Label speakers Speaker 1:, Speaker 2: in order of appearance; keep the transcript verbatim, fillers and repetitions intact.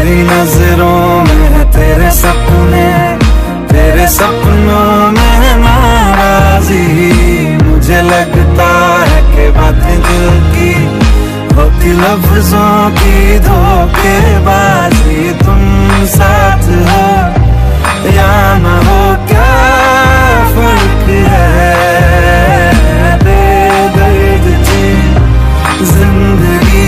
Speaker 1: मेरी नजरों में है तेरे सपने, तेरे सपनों में है नाराजी। मुझे लगता है कि बातें दिल की होती लफ्जों की धोखेबाजी। तुम साथ हो या न हो क्या फर्क है, बेदर्द की जिंदगी